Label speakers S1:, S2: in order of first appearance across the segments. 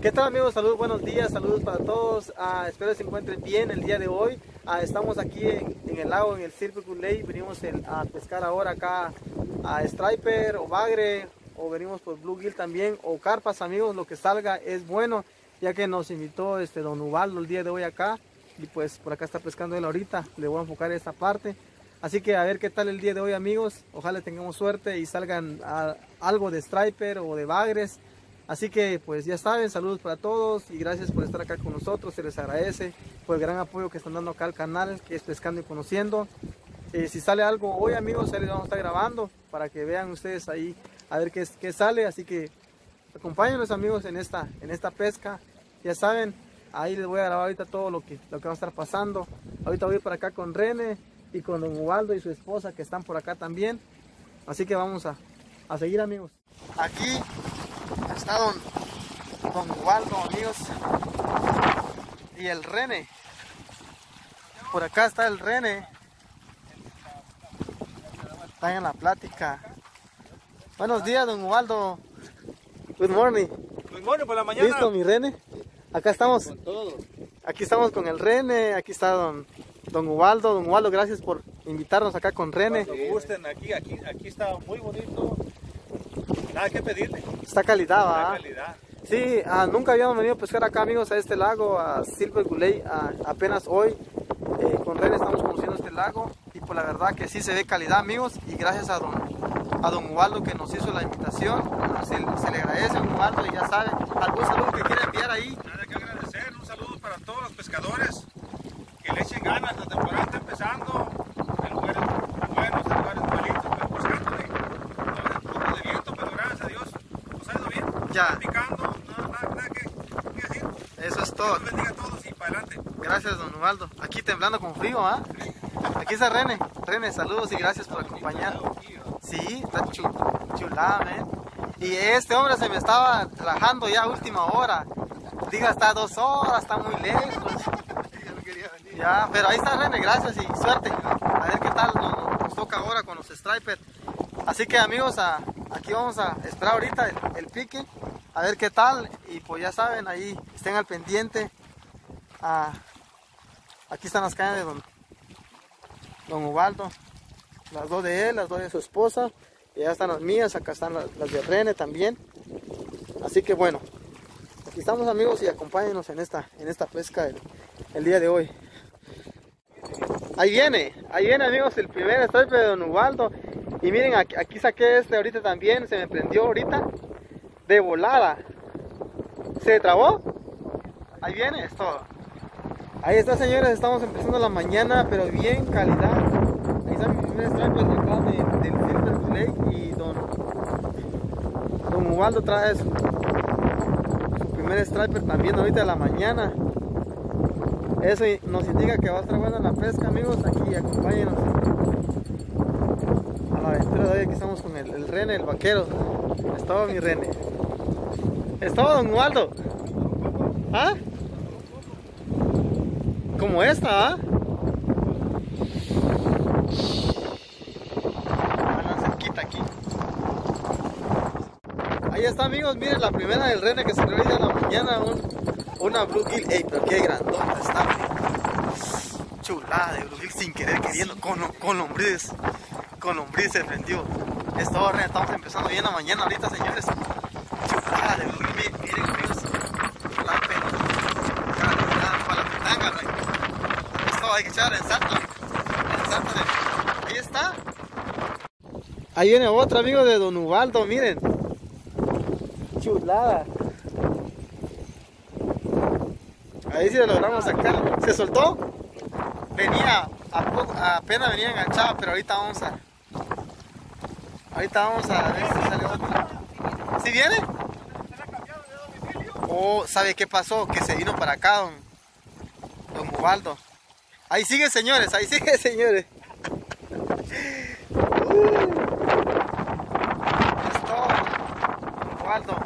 S1: ¿Qué tal amigos? Saludos, buenos días, saludos para todos. Espero que se encuentren bien el día de hoy. Estamos aquí en el lago, en el Silver Lake. Venimos a pescar ahora acá a striper o bagre, o venimos por bluegill también, o carpas amigos. Lo que salga es bueno, ya que nos invitó don Ubaldo el día de hoy acá. Y pues por acá está pescando él ahorita. Le voy a enfocar esta parte. Así que a ver qué tal el día de hoy amigos. Ojalá tengamos suerte y salgan algo de striper o de bagres. Así que pues ya saben, saludos para todos y gracias por estar acá con nosotros. Se les agradece por el gran apoyo que están dando acá al canal, que es Pescando y Conociendo. Si sale algo hoy amigos, ahí les vamos a estar grabando para que vean ustedes ahí a ver qué sale. Así que acompáñenos amigos en esta pesca. Ya saben, ahí les voy a grabar ahorita todo lo que va a estar pasando. Ahorita voy por acá con René y con don Ubaldo y su esposa que están por acá también. Así que vamos a seguir amigos. Aquí está don Ubaldo amigos y el René. Por acá está el René. Están en la plática. Buenos días don Ubaldo. Good morning.
S2: Good morning por la mañana.
S1: ¿Listo mi René? Acá estamos. Con todo. Aquí estamos con el René. Aquí está don Ubaldo. Don Ubaldo, gracias por invitarnos acá con René.
S2: Cuando gusten, aquí está muy bonito. Nada que pedirle.
S1: Está calidad, ¿va?
S2: Está calidad.
S1: Sí, nunca habíamos venido a pescar acá amigos a este lago, a Silver Lake, apenas hoy. Con René estamos conociendo este lago y pues la verdad que sí se ve calidad amigos, y gracias a don Ubaldo que nos hizo la invitación. Se le agradece a don Ubaldo y ya sabe, algún saludo que quiera enviar ahí.
S2: Nada que agradecer, un saludo para todos los pescadores que le echen ganas. La temporada está empezando en lugares buenos, en lugares malitos, pero buscándole. A veces un poco de viento, pero gracias a Dios nos ha ido bien.
S1: Ya.
S2: Está picando, nada que decir.
S1: Eso es todo.
S2: Dios bendiga a todos y para adelante.
S1: Gracias don Ubaldo. Aquí temblando con frío, ¿ah? Aquí está René. René, saludos y gracias por acompañar. Sí, está chulada, man. Y este hombre se me estaba trabajando ya a última hora. Diga, está 2 horas, está muy lejos. Ya, pero ahí está René, gracias y suerte. A ver qué tal nos toca ahora con los stripers. Así que amigos, aquí vamos a esperar ahorita el pique. A ver qué tal. Y pues ya saben, ahí estén al pendiente. Aquí están las cañas de don Ubaldo. Las dos de él, las dos de su esposa. Y ya están las mías, acá están las de René también. Así que bueno, aquí estamos amigos y acompáñenos en esta pesca el día de hoy. Ahí viene amigos el primer striper de don Ubaldo. Y miren, aquí saqué ahorita también, se me prendió ahorita de volada. ¿Se trabó? Ahí viene, es todo. Ahí está señores, estamos empezando la mañana, pero bien calidad. Ahí está mi primer striper de acá del Silver Lake y don Ubaldo trae su primer striper también ahorita de la mañana. Eso nos indica que va a estar buena la pesca amigos, aquí acompáñenos a la aventura de hoy. Aquí estamos con el René, el vaquero. Es todo mi René. Es todo don Ubaldo. ¿Ah? Como esta, ¿ah? Andan cerquita aquí. Ahí está amigos, miren la primera del René que salió hoy de la mañana, una bluegill. Ey, pero qué grandota está, chulada de bluegill sin querer queriendo, con lombriz. Con lombriz se prendió. Es todo René, estamos empezando bien la mañana ahorita señores. Chulada de bluegill, miren amigos. La pelota para la pitanga, René. Esto hay que echar en salta. Ahí está. Ahí viene otra amigo de don Ubaldo, miren. Chulada. Ahí sí lo logramos sacar. ¿Se soltó? Venía, apenas venía enganchado, pero ahorita vamos a ver si sale otra. ¿Sí viene? Oh, ¿sabe qué pasó? Que se vino para acá don Ubaldo. Ahí sigue señores, ahí sigue señores. Es todo, don Ubaldo.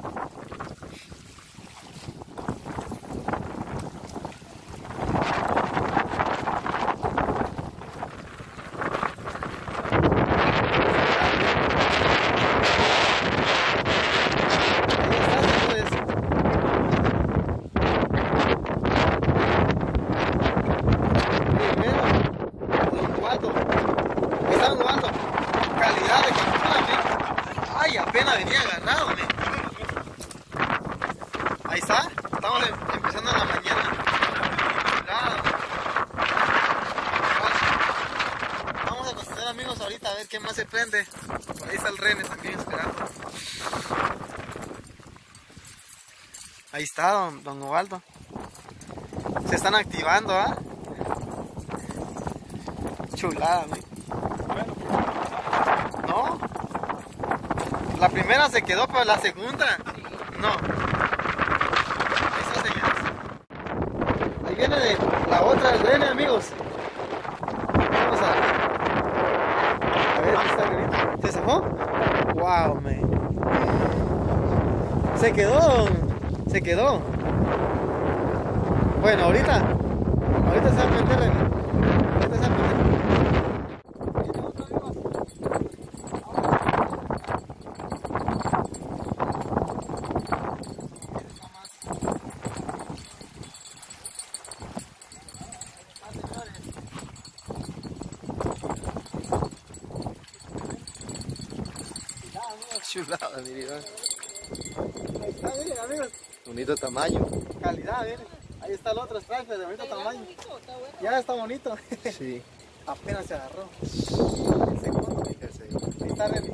S1: Estamos empezando en la mañana. Vamos a pasar, amigos, ahorita a ver qué más se prende. Por ahí está el René también esperando. Ahí está don Ubaldo. Se están activando, ¿ah? Chulada, ¿no? No. La primera se quedó, pero la segunda no. Esas señales. Ahí viene la otra del René, amigos. Vamos a ver si está grito. ¿Se zafó? Wow, man. Se quedó. Se quedó. Bueno, ahorita se va a prender, René. Ahorita se va a prender. Chulada, miren. Ahí está, miren, amigos. Bonito tamaño. Calidad, miren. Ahí está el otro striper de bonito tamaño. Ya está bonito. Sí. Apenas se agarró. El segundo. Ahí está René.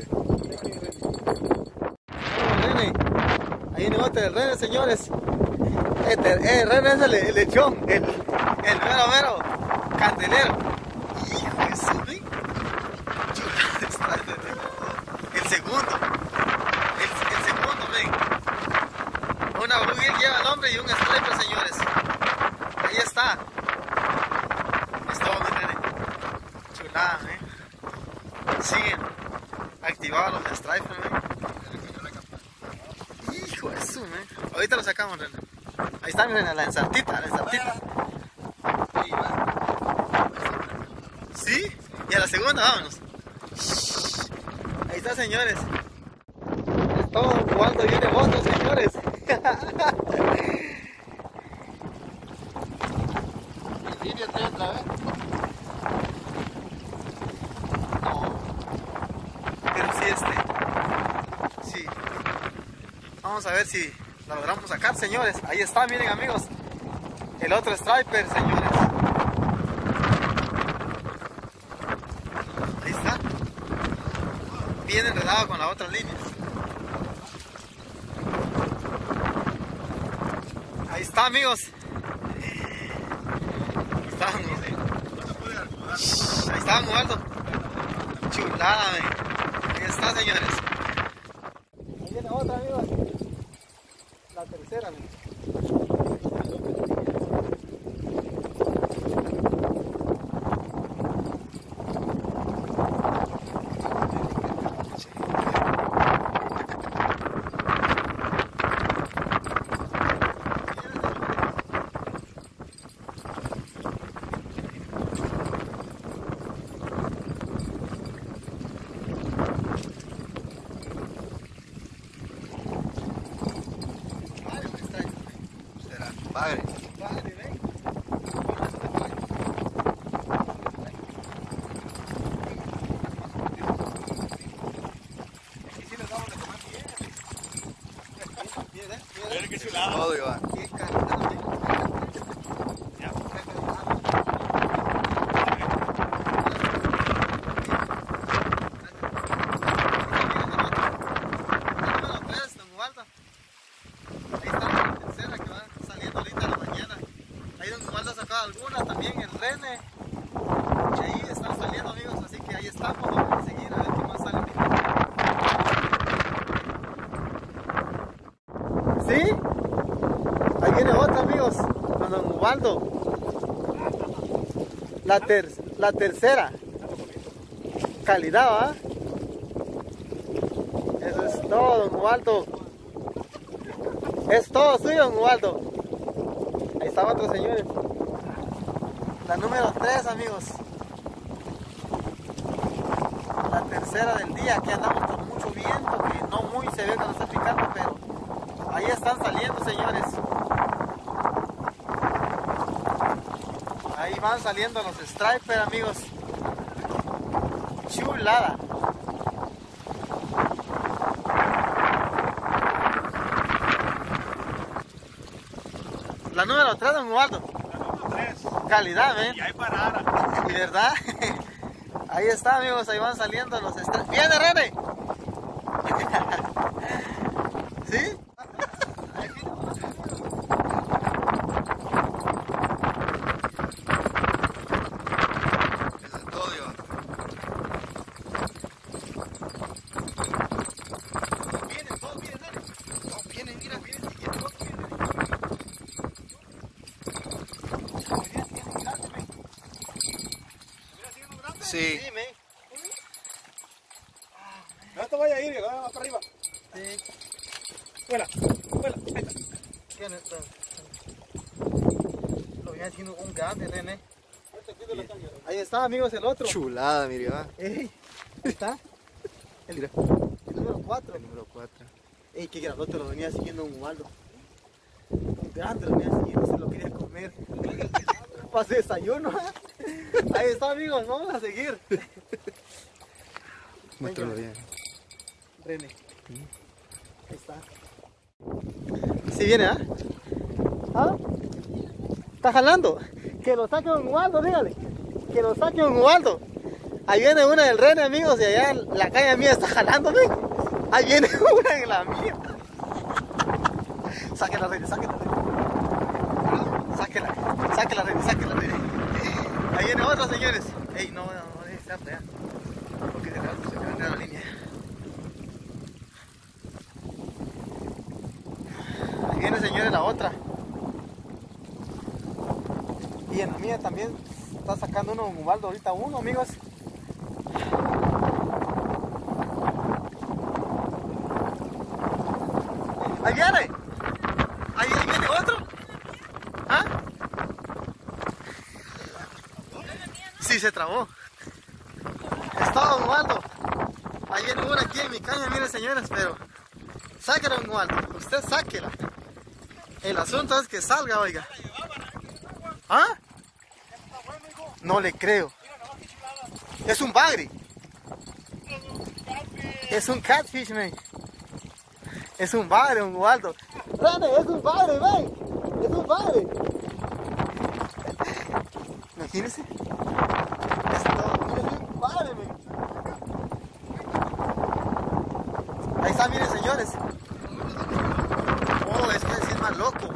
S1: René. Ahí viene otro del René, señores. René es el lechón. El mero candelero. Hijo de su, ¿eh? El segundo, ven. Una Blue Gill lleva nombre y un striper, señores. Ahí está. Esto, mi René. Chulada, siguen activados los stripers, Hijo de su, ahorita lo sacamos, René. Ahí está, miren, la ensartita. ¿Sí? Y a la segunda, vámonos. Ahí está, señores. Todo jugando viene otro, señores. ¿Línea 3 otra vez? No. Pero sí Sí. Vamos a ver si la logramos sacar, señores. Ahí está, miren, amigos. El otro striper, señores. Ahí está. Bien enredado con la otra línea. Ahí está, amigos. Ahí está, Ubaldo. Chulada, ahí está, señores. Ahí viene otra, amigos. La tercera, amigos. Padre. Padre, ven. Aquí sí les damos de comer bien. Miren qué chulado. Todo, Iván. Qué calidad, Ya. Algunas también el René, y ahí están saliendo, amigos, así que ahí estamos, vamos a seguir a ver qué más sale. ¿Sí? Ahí viene otra, amigos, con don Ubaldo. La tercera. Calidad, ¿va? Eso es todo, don Ubaldo. Es todo suyo, don Ubaldo. Ahí está otro, señores. La número 3, amigos. La tercera del día. Aquí andamos con mucho viento, que no muy se ve cuando está picando, pero ahí están saliendo, señores. Ahí van saliendo los striper, amigos. Chulada. La número 3, don Ubaldo.
S2: La número 3.
S1: Calidad, ¿ven?
S2: Y hay parada.
S1: ¿Y verdad? Ahí está, amigos, ahí van saliendo los estrellas. ¡Viene, René! ¿Sí?
S3: Eso es todo, Iván.
S1: Vienen, todos vienen, René.
S3: No, vienen, mira, vienen. Sí.
S1: Sí, men.
S2: No te vayas a ir, va para arriba.
S1: Sí.
S2: Vuela, vuela. Ahí está.
S1: ¿Qué no está? Lo viene haciendo un grande, René. Ahí está, amigos, el otro.
S3: Chulada, mira, Iván.
S1: Ey, ahí está.
S3: Mira.
S1: El número 4.
S3: El número 4.
S1: Ey, qué grandote lo venía siguiendo un Ubaldo. Un grande lo venía siguiendo, se lo quería comer. Para su desayuno. Ahí está, amigos, vamos a seguir.
S3: Muéstralo bien.
S1: René. Ahí está. Sí viene, ¿ah? ¿Ah? ¿Está jalando? Que lo saque un Ubaldo, dígale. Que lo saque un Ubaldo. Ahí viene una del René, amigos, y allá la caña mía está jalando, ¿ven? Ahí viene una en la mía. Sáquela, René, sáquela, René. Sáquela, René, sáquela, René. Ahí viene otra, señores. Ey, no debe estar ya. Porque de rato se me va a la línea. Ahí viene, señores, la otra. Y en la mía también está sacando uno un Ubaldo ahorita, uno, amigos. Ahí viene. Ahí viene otro. ¿Ah? Sí, se trabó. Está don Ubaldo. Ahí viene una aquí en mi caña, miren, señores, pero sáquela, don Ubaldo. Usted sáquela. El asunto es que salga, oiga. ¿Ah? No le creo. Es un bagre. Es un catfish, man. Es un bagre, un Ubaldo. René, es un bagre, ven. Es un bagre. Imagínense. Es un bagre, man. Ahí está, miren, señores. Oh, es que es más loco.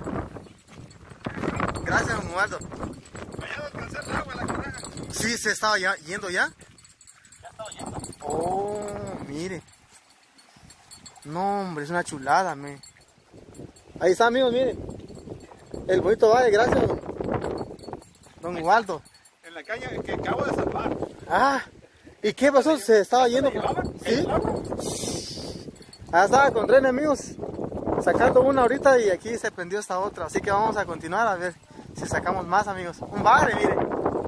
S1: Gracias, don Ubaldo.
S2: Vaya a alcanzar el agua, la caraja.
S1: Sí, se estaba yendo ya.
S2: Ya estaba yendo.
S1: Oh, mire. No, hombre, es una chulada, me. Ahí está, amigos, miren. El bonito valle, gracias, don Ubaldo.
S2: En la caña que acabo de zapar.
S1: Ah, ¿y qué pasó? Se estaba yendo. ¿Sí? Ah, estaba con René, amigos. Sacando una ahorita y aquí se prendió esta otra. Así que vamos a continuar a ver si sacamos más, amigos. Un bagre, miren.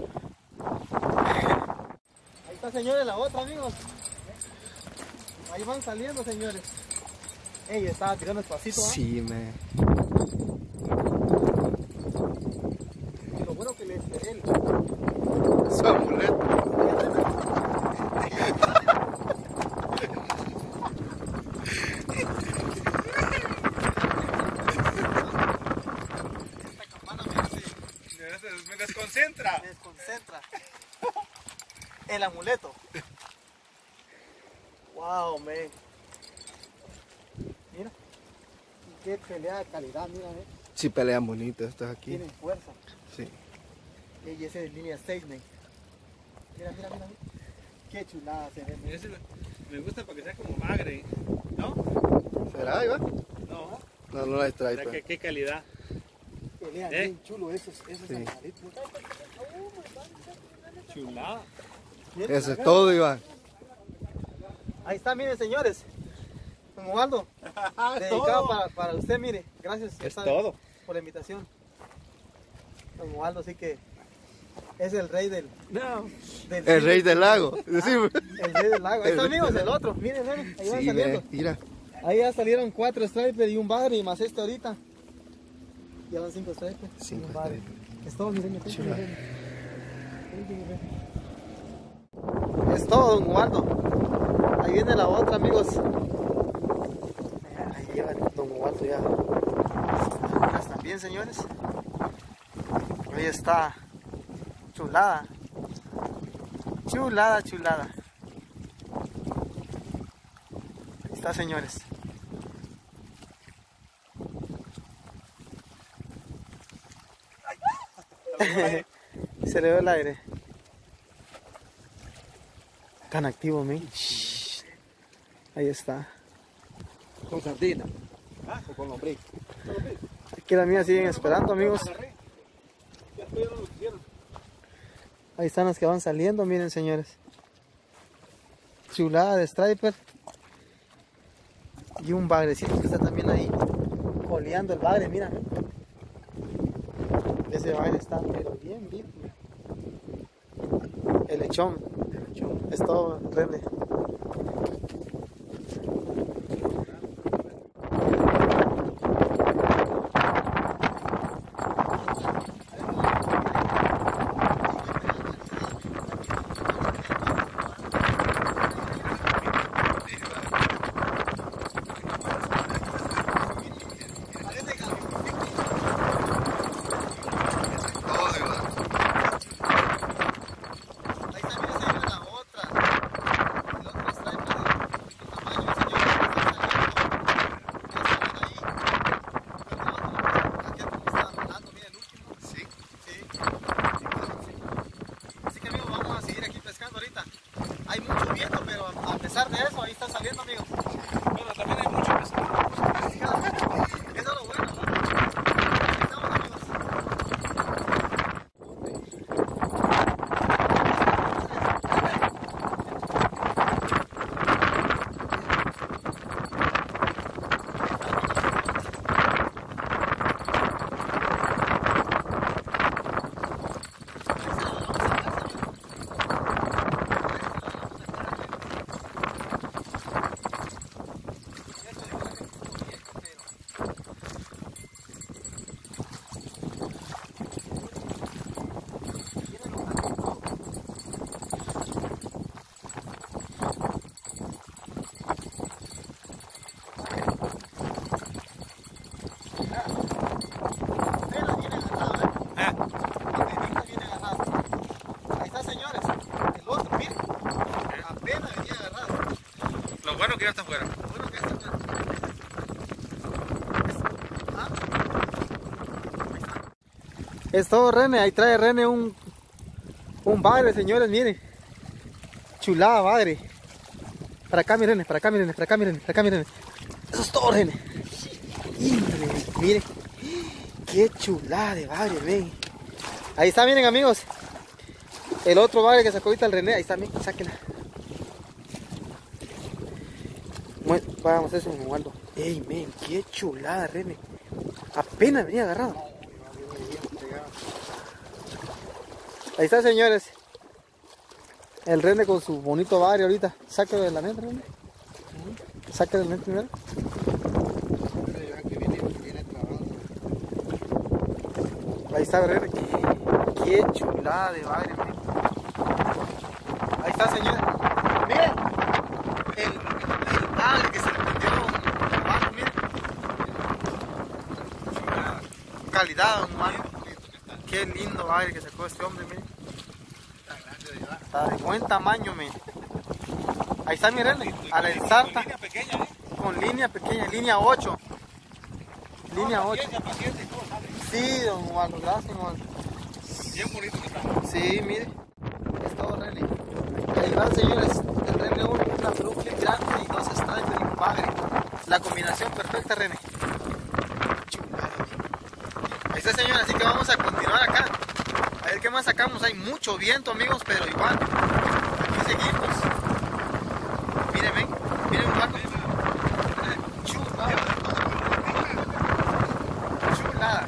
S1: Ahí está, señores, la otra, amigos. Ahí van saliendo, señores. Ey, estaba tirando despacito, ¿ah?
S3: Sí, me.
S1: Y lo bueno que le esperé él.
S3: Su amuleto.
S1: Esta campana
S2: Me desconcentra.
S1: me desconcentra. El amuleto. Wow, man. Mira. Qué pelea de calidad, mira,
S3: Sí, pelean bonito estos aquí.
S1: Tienen fuerza.
S3: Sí.
S1: Y ese es línea 6, man. Mira, mira, mira. Qué chulada se ve, man.
S2: Ese me gusta para que sea como magre. ¿No?
S3: ¿Será, Iván?
S2: No.
S3: No, no la extrae.
S2: Mira qué calidad.
S1: Pelean bien chulo esos
S3: Sí.
S1: animalitos.
S2: Chulada.
S1: Bien,
S3: Eso es
S1: acá.
S3: todo, Iván.
S1: Ahí está, miren, señores. Don Ubaldo, dedicado para usted, mire. Gracias
S2: Es
S1: está,
S2: todo.
S1: por la invitación. Don Ubaldo, así que es el rey del
S3: El rey del lago. Sí,
S1: El rey del lago. Ahí está, amigos, el otro. Miren, miren, ahí van
S3: sí,
S1: saliendo.
S3: mira.
S1: Ahí ya salieron 4 stripers y un bagre y más este ahorita. Ya van 5 stripers. y
S3: 5
S1: un bagre.
S3: stripers.
S1: Es todo, miren, miren,
S3: Chula.
S1: miren. Es todo, don Ubaldo. Ahí viene la otra, amigos. Ahí lleva don Ubaldo ya. Las también. bien, señores. Ahí está. Chulada. Chulada, chulada. Ahí está, señores. Se le ve el aire. Tan activo, men. Ahí está.
S3: Con sardina. O con lombriz.
S1: Aquí las mías siguen esperando, amigos. Ahí están las que van saliendo, miren, señores. Chulada de striper. Y un bagrecito que está también ahí coleando el bagre, mira. Ese bagre está pero bien vivo. El lechón. Es todo, René. Hay mucho viento, pero a pesar de eso, ahí está saliendo, amigos.
S2: Bueno, también hay mucho pescado.
S1: Eso es lo bueno, ¿no? Ahí estamos, amigos.
S2: Lo bueno que ya está afuera.
S1: Es todo, René. Ahí trae René un bagre, señores, miren. Chulada, bagre. Para acá, miren, para acá, miren, para acá, miren, para acá, miren. Eso es todo, René. Miren. Qué chulada de bagre, ven. Ahí está, miren, amigos. El otro bagre que sacó ahorita el René. Ahí está, miren, sáquenla. Vamos a hacer eso, Waldo. Ey, men, qué chulada, René. Apenas venía agarrado. Ahí está, señores. El René con su bonito bagre ahorita. Sáquelo de la neta, René. Sáquelo de la neta primero. Ahí está, René. Qué chulada de bagre, men. Ahí está, señores. Miren. El bagre que se le prendió abajo, miren. Calidad, hermano. Qué lindo bagre que sacó este hombre, miren. Está de buen tamaño, miren. Ahí está, miren, a la ensarta. Con línea pequeña, línea 8. Línea 8. Sí, don Juan, gracias, Juan.
S2: Bien bonito que está.
S1: Sí, mire. Es todo, René. Ahí van, señores. El René 1, una fluke grande y 2 stripers y un bagre. La combinación perfecta, René. Chulada. Ahí está, señores. Así que vamos a continuar acá. A ver qué más sacamos. Hay mucho viento, amigos, pero igual. Aquí seguimos. Miren, ven. Miren un barco. Chulada. Chulada.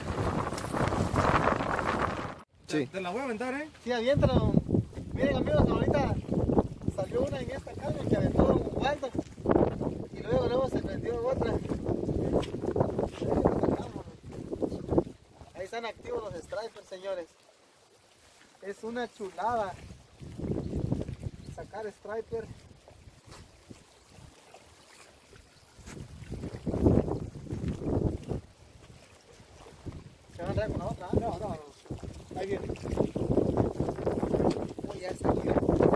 S3: Sí.
S2: Te la voy a aventar, ¿eh?
S1: Sí, aviéntalo. Miren, amigos, ahorita salió una en esta calle que aventó Don Waldo. Y luego se prendió otra. Ahí están activos los stripers, señores. Es una chulada sacar striper. pantalla con la otra.
S3: No. Ahí viene.
S1: Oh, ya está aquí.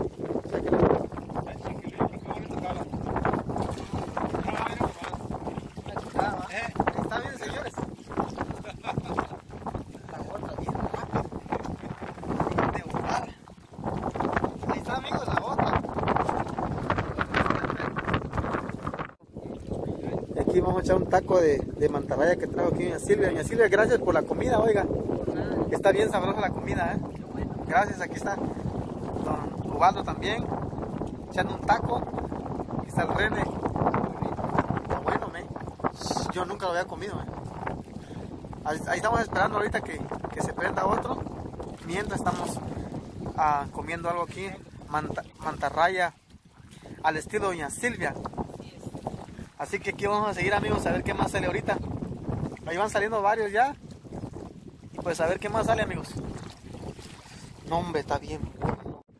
S1: Está bien, señores. La otra bien rápido. De volar. Ahí está, amigos, la otra. Y aquí vamos a echar un taco de mantarraya que trajo aquí doña Silvia. Doña Silvia, gracias por la comida, oiga. Está bien sabrosa la comida, ¿eh? Gracias, aquí está don Ubaldo también, echando un taco. Aquí está el René. Está bueno, yo nunca lo había comido, Ahí estamos esperando ahorita que se prenda otro. Mientras estamos comiendo algo aquí, mantarraya al estilo doña Silvia. Así que aquí vamos a seguir, amigos, a ver qué más sale ahorita. Ahí van saliendo varios ya. Y pues a ver qué más sale, amigos. No, hombre, está bien bueno.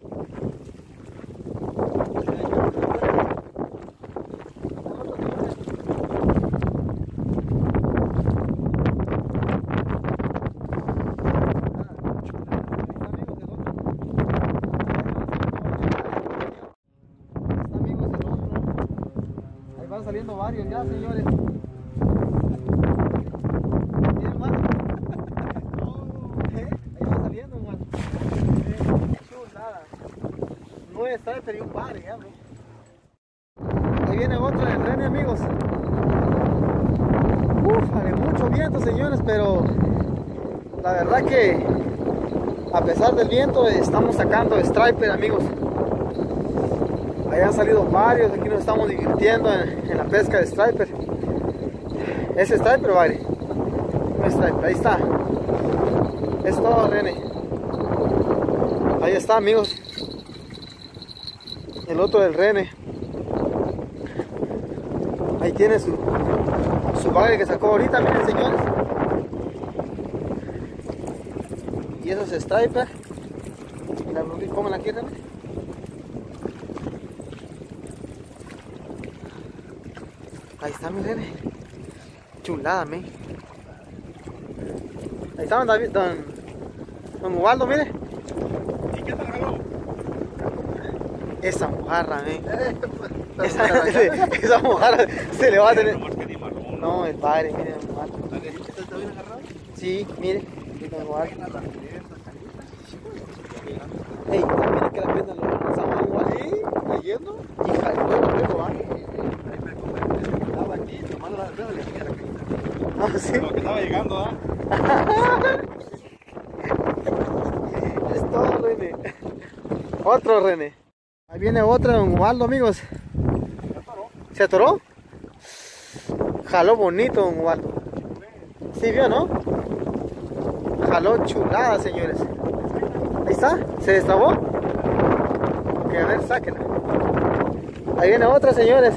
S1: Ahí van saliendo varios ya, señores. ¿Tienen más? Ahí van saliendo, hermano. Chulada. 9 striper y un par, ya, bro. Ahí viene otro del René, amigos. Ufale, mucho viento, señores, pero la verdad que a pesar del viento estamos sacando striper, amigos. Ahí han salido varios, aquí nos estamos divirtiendo en la pesca de striper. ¿Ese striper, vale? Un striper, ahí está. Es todo, René. Ahí está, amigos. El otro del René. Ahí tiene su bagre que sacó ahorita, miren, señores. Y esos striper. ¿Cómo la quieren? Ahí está, mi René. Chulada, me. Ahí está don Ubaldo, mire.
S2: ¿Y qué tal, jaló?
S1: Esa mojarra, esa mojarra se le va a tener. No, el padre, mire, don Ubaldo.
S3: ¿Está bien agarrado?
S1: Sí, mire, don Ubaldo. Ey, mire que la prenda lo lanzamos don Ubaldo.
S3: Sí, cayendo.
S1: Y jaló luego, ¿ah?
S3: Estaba aquí tomando la rueda de la cara.
S1: Ah, sí.
S2: Lo que estaba llegando, ¿ah?
S1: Es todo, René. Otro, René. Ahí viene otro don Ubaldo, amigos. ¿Se atoró? Jaló bonito, don Ubaldo. ¿Sí vio, no? Jaló chulada, señores. Ahí está, se destrabó. Ok, a ver, sáquenla. Ahí viene otra, señores.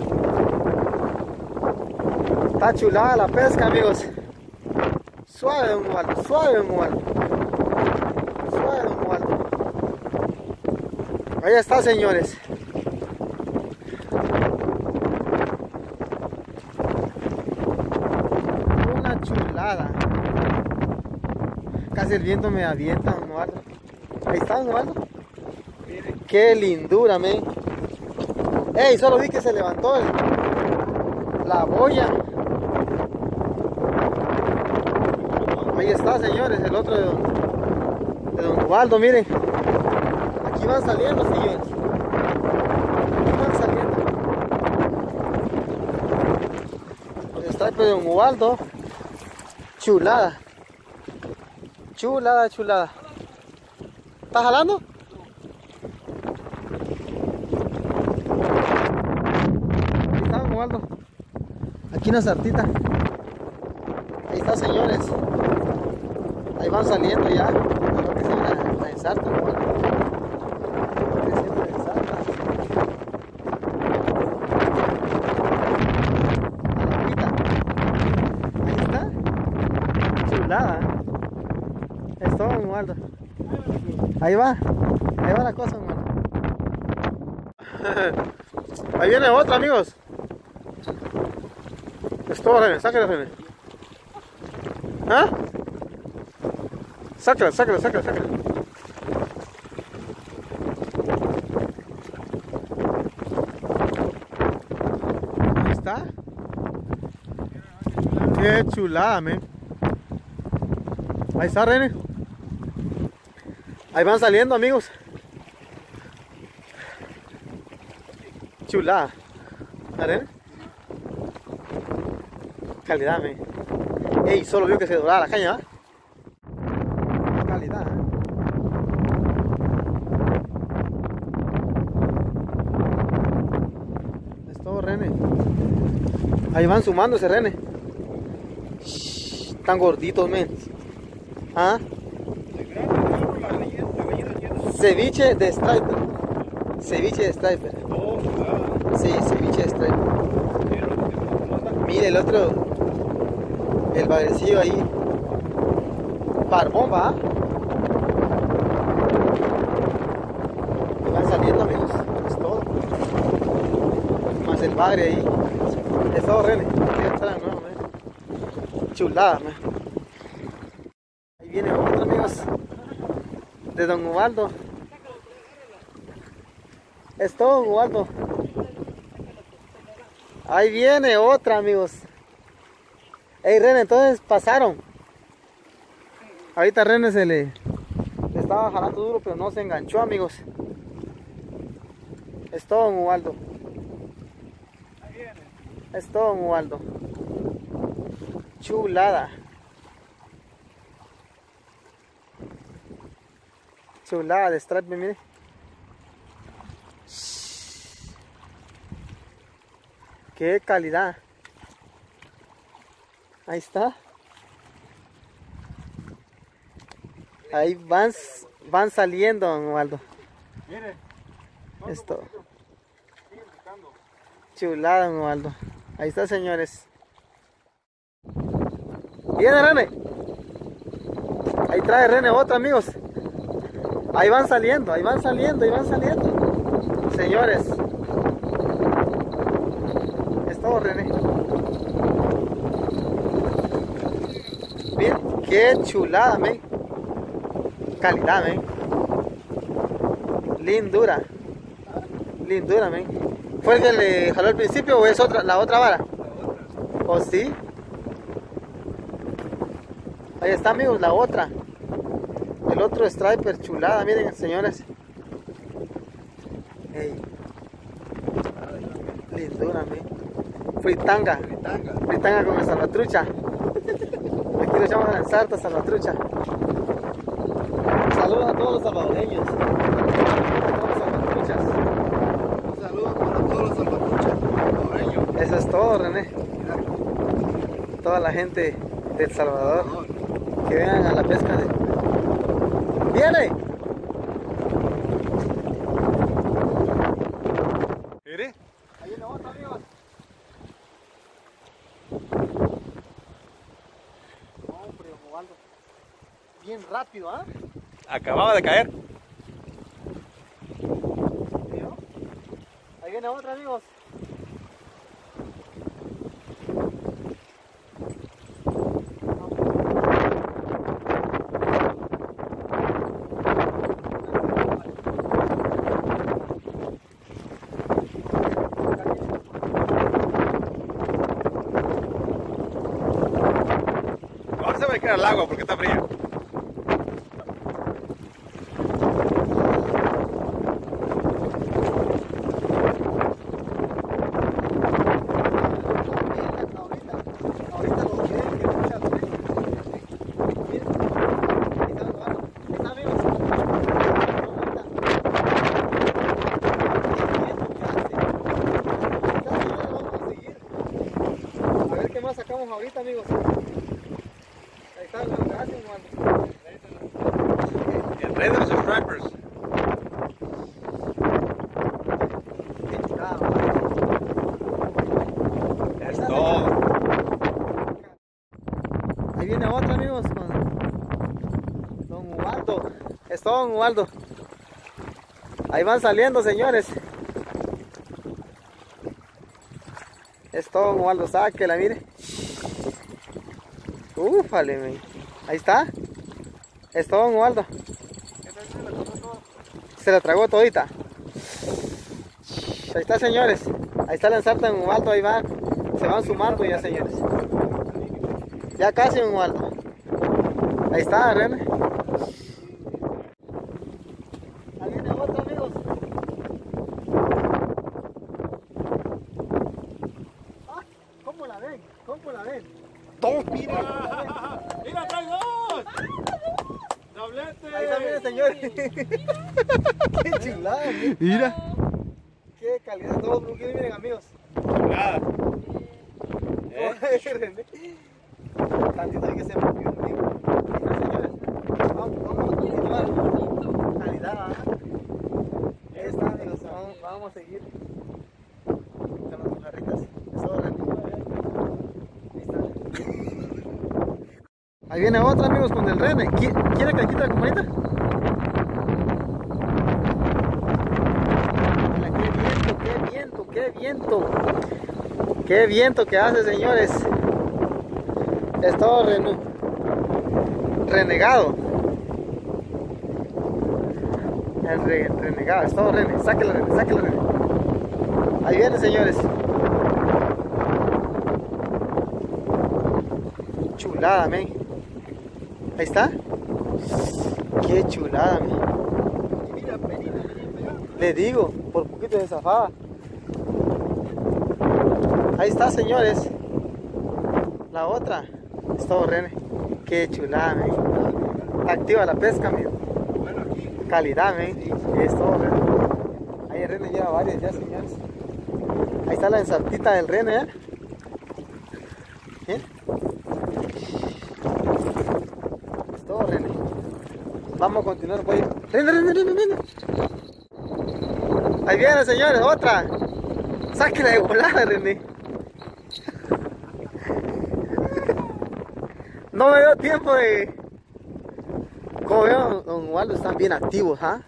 S1: Está chulada la pesca, amigos. Suave, don Ubaldo, suave, don Ubaldo. Suave, don Ubaldo. Ahí está, señores. Una chulada. Casi el viento me avienta, don Ubaldo. Ahí está, don Ubaldo. Qué lindura, men. Ey, solo vi que se levantó la boya. Ahí está, señores, el otro de don Ubaldo, miren. Aquí van saliendo, señores. Aquí van saliendo. El striper de don Ubaldo. Chulada. Chulada, chulada. ¿Estás jalando? Ahí está don Ubaldo. Aquí una sartita. Ahí está, señores. Ahí van saliendo ya. Creo que sí, la ensarta. Ahí está. Chulada. Es todo, don Ubaldo. Ahí va la cosa, don Ubaldo. Ahí viene otra, amigos. Es todo, René. Sáquenla, René. ¿Ah? Sácala, sácala, sácala, sácala. Ahí está. Qué chulada, man. Ahí está, René. Ahí van saliendo, amigos. Chulada. ¿René? Calidad, man. Ey, solo vio que se doraba la caña, ¿va? Calidad, Es todo, René. Ahí van sumándose, René. Shh, tan gorditos, men. ¿Ah? Ceviche de striper. Ceviche de striper. Sí, ceviche de striper. Mire el otro. El bagrecillo ahí. Barbón, va. Y van saliendo, amigos. Es todo. Más el bagre ahí. Es todo, René. Chulada, man. Ahí viene otro, amigos. De Don Ubaldo. Es todo, Don Ubaldo. Ahí viene otra, amigos. Ey, René, entonces pasaron. Ahorita René le estaba jalando duro, pero no se enganchó, amigos. Es todo, Don Ubaldo. Es todo, Don Ubaldo. Chulada. Chulada de stripe, mire. Qué calidad. Ahí está. Ahí van saliendo, Don Ubaldo.
S2: Mire.
S1: Esto. Chulada, Don Ubaldo. Ahí está, señores. Viene René. Ahí trae René otra, amigos. Ahí van saliendo, ahí van saliendo, ahí van saliendo. Señores. Es todo, René. Miren, qué chulada, men. Calidad, men. Lindura. Lindura, men. ¿Fue el que le jaló al principio o es otra, la otra vara? ¿O sí? Ahí está, amigos, la otra. El otro striper, chulada, miren, señores. Ey. Lindura, men. Fritanga. Fritanga con el salvatrucha. Aquí lo llaman el sarta salvatrucha. Saludos a todos los salvadoreños. A todos los salvatruchas.
S3: Un saludo para todos los salvatruchas salvadoreños.
S1: Eso es todo, René. Toda la gente del Salvador que vengan a la pesca de... ¡Viene!
S2: Mire.
S1: Ahí viene otro, amigos. Hombre, Ubaldo. Bien rápido, ¿ah?
S2: Acababa de caer.
S1: ¿Vio? Ahí viene otro, amigos.
S2: Ahora se va a caer al agua porque está fría.
S1: Ahorita lo que es que muchas veces. Miren, ahí está Ubaldo. Ahí está, amigos. A ver qué más sacamos ahorita, amigos. Ahí está lo que hacen, Ubaldo.
S2: El rey de los stripers.
S1: Qué chulada, Ubaldo.
S2: Es todo.
S1: Ahí viene otro, amigos, con Don Ubaldo. Es todo, Don Ubaldo. Ahí van saliendo, señores. Es todo, Don Ubaldo. Sáquela, mire. Ufale, men. Ahí está. Es todo, don Ubaldo. Se la tragó todita. Ahí está, señores. Ahí está la ensarta, don Ubaldo. Ahí van. Se van sumando ya, señores. Ya casi, don Ubaldo. Ahí está, René. Ahí viene otro, amigos. Ah, ¿cómo la ven? ¿Cómo la ven?
S2: ¡Dos, mira! ¡Mira, trae dos! ¡Doblete!
S1: Ahí está, miren, señores. Qué chulada, miren.
S3: Mira.
S1: Qué calidad. Todos bluegills, miren, amigos.
S2: Nada.
S1: René. Tantito hay que se movió, amigo. Mira, señores. Vamos a continuar. Calidad, ¿ah? Ahí está, amigos. Vamos a seguir con las mojarritas. Es todo, René. Ahí está. Ahí viene otra, amigos, con el René. ¿Quiere que le quite la comodita? ¡Qué viento, qué viento! ¡Qué viento que hace, señores! Es todo renegado. El renegado, es todo René. Sáquelo, René, sáquelo, René. Ahí viene, señores. Chulada, men. Ahí está. Qué chulada, men. Le digo, por poquito de zafada. Ahí está, señores. La otra. Es todo, René. Qué chulada, men. Activa la pesca, amigo. Calidad, men. Es todo, René. Ahí el René lleva varias ya, señores. Ahí está la ensartita del René, ¿eh? ¿Bien? Es todo, René. Vamos a continuar, voy. René, René, René, René. Ahí viene, señores, otra. Sáquela de volada, René. No me dio tiempo de... Como veo, don Ubaldo, están bien activos, ¿ah?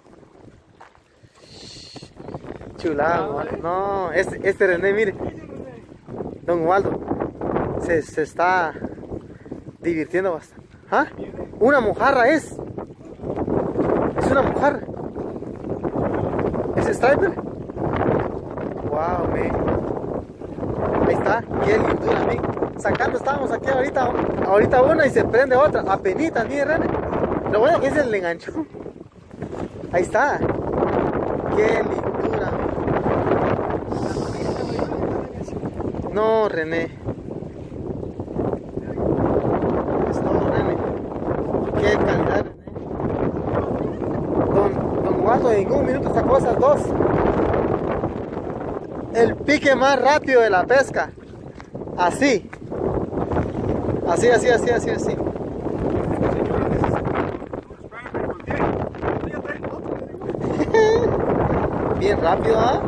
S1: Chulada, don Ubaldo. No, este René, mire. Don Ubaldo se está divirtiendo bastante. ¿Ah? Una mojarra es. Es una mojarra. ¿Es striper? Wow, man. Ahí está. Qué lindura, man. Sacando, estábamos aquí ahorita una y se prende otra. Apenitas, mire, René. Lo bueno que se le enganchó. Ahí está. Qué lindura. No, René. Es todo, René. Qué calidad, René. Don Ubaldo en un minuto sacó esas dos. El pique más rápido de la pesca. Así. Así. Bien rápido, ¿ah?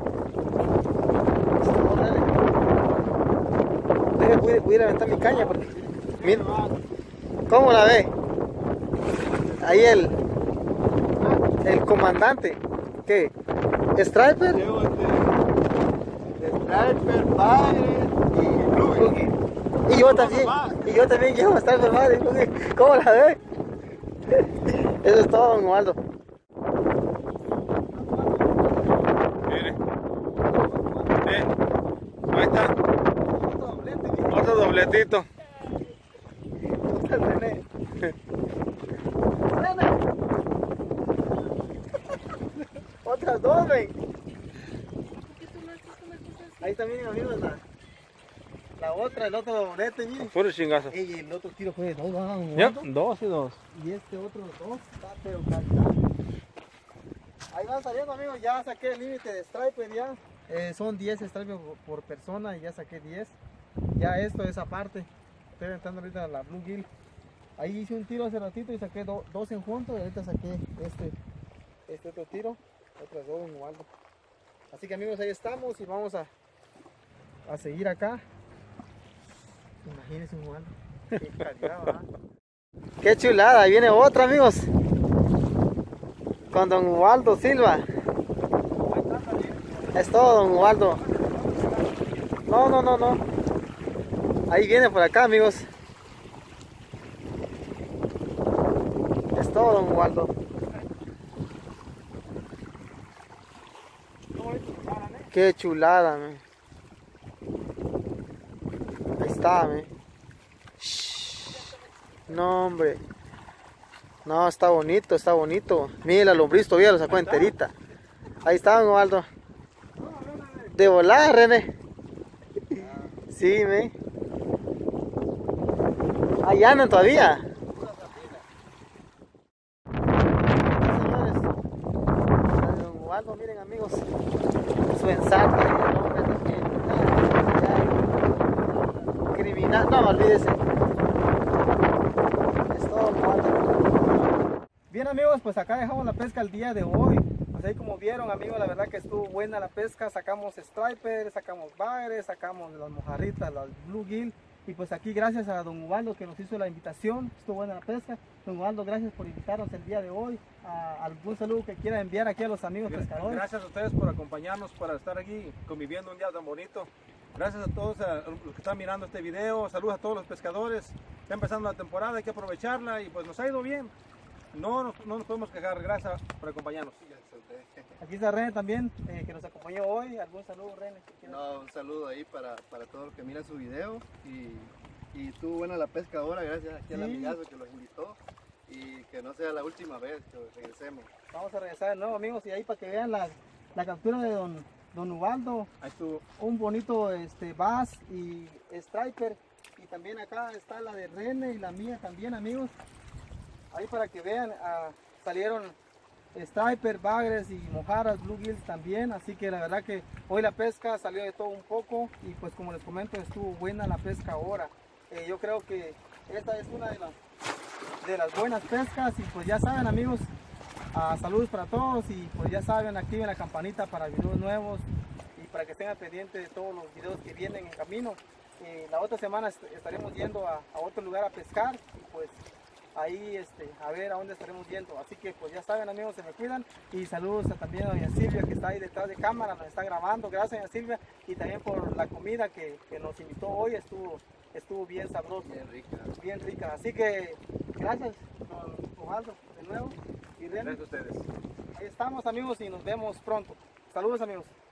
S1: Voy a ir a aventar mi caña porque... Mira. ¿Cómo la ve? Ahí el comandante. ¿Qué? ¿Striper?
S3: Striper, padre y bluegill.
S1: Y yo también llevo Striper, padre. ¿Cómo la ve? Eso es todo, don Ubaldo.
S2: Mire. Ahí está. Otro dobletito.
S1: René. Otras dos, ven. Ahí también, amigos, la otra, el otro doblete, miren.
S2: Puro chingazo.
S1: Ey, el otro tiro fue de dos, ¿verdad?
S2: Ya, 2 y 2.
S1: Y este otro dos, está pero calidad. Ahí van saliendo, amigos, ya saqué el límite de striper ya. Son 10 stripes por persona y ya saqué 10. Ya esto es aparte. Estoy aventando ahorita la bluegill. Ahí hice un tiro hace ratito y saqué dos en junto y ahorita saqué este otro tiro. Otras dos en Ubaldo. Así que, amigos, ahí estamos y vamos a seguir acá. Imagínense un Ubaldo. Qué calidad, ¿verdad? Qué chulada, ahí viene otra, amigos. Con don Ubaldo Silva. Es todo, don Ubaldo. No. Ahí viene por acá, amigos. todo, don Ubaldo. Qué chulada, man. Ahí está, man. No, hombre. No, está bonito, está bonito. Mire la lombriz todavía lo sacó enterita. Ahí está, don Ubaldo. De volar, René. Sí, me. Ahí andan todavía. Señores, don Ubaldo, miren amigos, su ensarta, el hombre también. Criminal, no, olvídese. Es todo, don Ubaldo. Bien amigos, pues acá dejamos la pesca el día de hoy. Pues ahí como vieron amigos, la verdad que estuvo buena la pesca. Sacamos striper, sacamos bagres, sacamos las mojarritas, las bluegill. Y pues aquí gracias a don Ubaldo que nos hizo la invitación, estuvo buena la pesca. Don Ubaldo, gracias por invitarnos el día de hoy. ¿Algún saludo que quiera enviar aquí a los amigos pescadores?
S2: Gracias a ustedes por acompañarnos, para estar aquí conviviendo un día tan bonito. Gracias a todos los que están mirando este video. Saludos a todos los pescadores. Está empezando la temporada, hay que aprovecharla y pues nos ha ido bien. No nos podemos quejar. Gracias por acompañarnos.
S1: Aquí está René también, que nos acompañó hoy. ¿Algún saludo, René?
S4: No, un saludo ahí para todos los que miran su video. Y estuvo buena la pesca ahora, gracias aquí al amigazo que los invitó. Y que no sea la última vez que regresemos.
S1: Vamos a regresar de nuevo, amigos, y ahí para que vean la captura de don Ubaldo.
S2: Ahí estuvo.
S1: Un bonito bass y striper. Y también acá está la de René y la mía también, amigos. Ahí para que vean, salieron striper, bagres y mojarras, bluegills también. Así que la verdad que hoy la pesca salió de todo un poco. Y pues como les comento, estuvo buena la pesca ahora. Yo creo que esta es una de las buenas pescas. Y pues ya saben amigos, saludos para todos. Y pues ya saben, activen la campanita para videos nuevos. Y para que estén al pendiente de todos los videos que vienen en camino. La otra semana estaremos yendo a otro lugar a pescar. Y pues ahí a ver a dónde estaremos yendo. Así que pues ya saben amigos, se me cuidan. Y saludos también a doña Silvia que está ahí detrás de cámara, nos está grabando. Gracias doña Silvia. Y también por la comida que nos invitó hoy, estuvo bien sabroso.
S4: Bien rica.
S1: Bien rica. Así que gracias don Ubaldo de nuevo. Y René,
S2: Gracias a ustedes.
S1: ahí estamos amigos y nos vemos pronto. Saludos amigos.